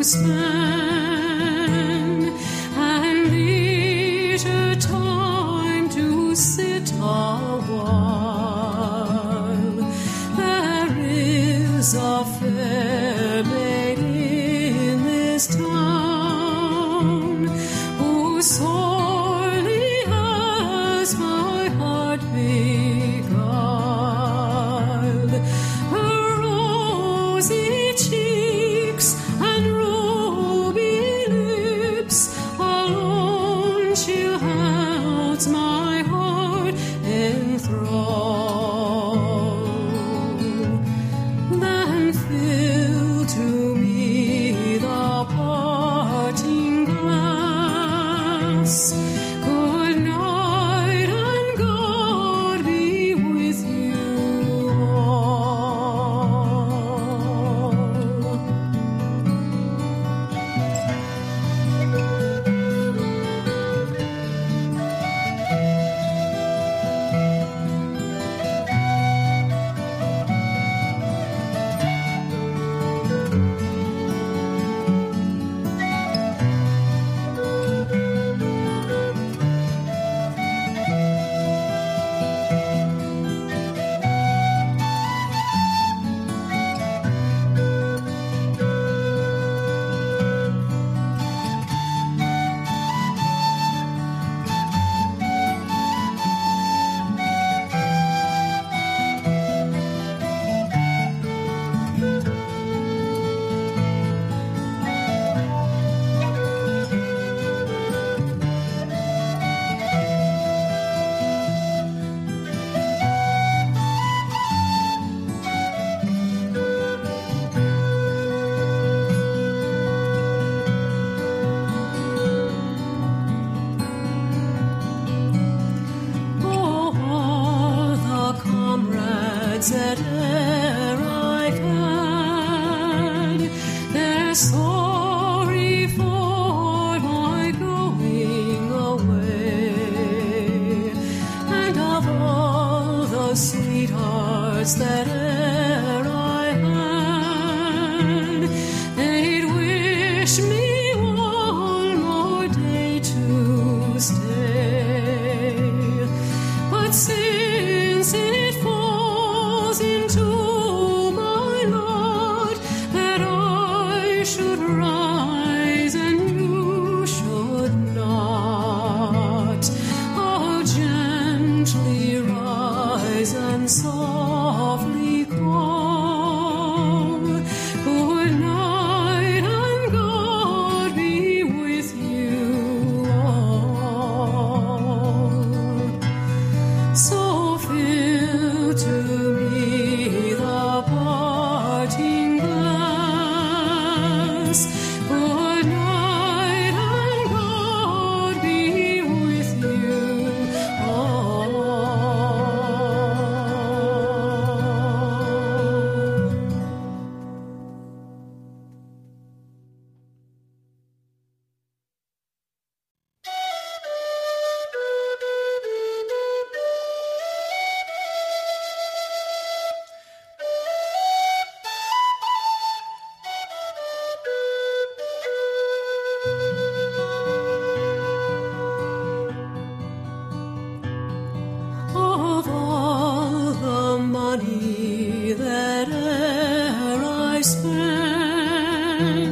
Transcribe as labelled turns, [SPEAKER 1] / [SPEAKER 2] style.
[SPEAKER 1] spend, and leisure time to sit a while. There is a fair maid in this town who sorely has my heart beguiled. Her rosy cheeks and ruby lips alone she'll holds my heart enthralled. Then fill to me the parting glass. Good night, and God be with you all. All the comrades that e'er I've had, they're sorry for my going away. And of all the sweethearts that e'er I had, they'd wish me one more day to stay. But since it falls into my lot that I should rise and you should not, oh, gently rise and softly call. Good night, and God be with you all. So fill to me the parting glass. Good night, and God be with you all. Of all the money that e'er I spent,